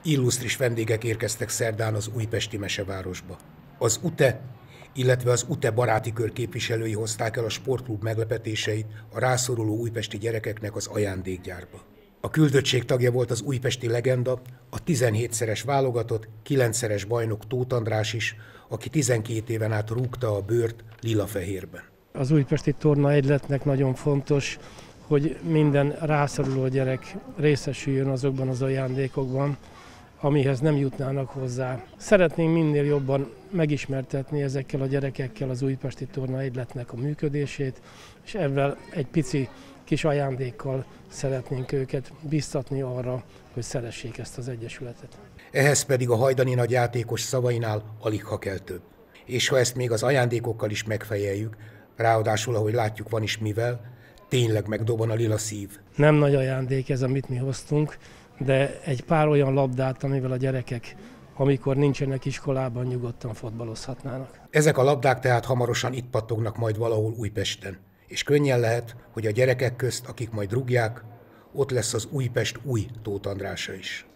Illusztris vendégek érkeztek szerdán az újpesti mesevárosba. Az UTE, illetve az UTE baráti kör képviselői hozták el a sportklub meglepetéseit a rászoruló újpesti gyerekeknek az ajándékgyárba. A küldöttség tagja volt az újpesti legenda, a 17-szeres válogatott, 9-szeres bajnok Tóth András is, aki 12 éven át rúgta a bőrt lila-fehérben. Az újpesti torna egyletnek nagyon fontos, hogy minden rászoruló gyerek részesüljön azokban az ajándékokban, amihez nem jutnának hozzá. Szeretnénk minél jobban megismertetni ezekkel a gyerekekkel az újpesti torna egyletnek a működését, és ezzel egy pici kis ajándékkal szeretnénk őket biztatni arra, hogy szeressék ezt az egyesületet. Ehhez pedig a hajdani nagy játékos szavainál aligha kell több. És ha ezt még az ajándékokkal is megfejeljük, ráadásul, ahogy látjuk, van is mivel, tényleg megdobban a lila szív. Nem nagy ajándék ez, amit mi hoztunk, de egy pár olyan labdát, amivel a gyerekek, amikor nincsenek iskolában, nyugodtan fotbalozhatnának. Ezek a labdák tehát hamarosan itt pattognak majd valahol Újpesten. És könnyen lehet, hogy a gyerekek közt, akik majd rúgják, ott lesz az Újpest új Tóth Andrása is.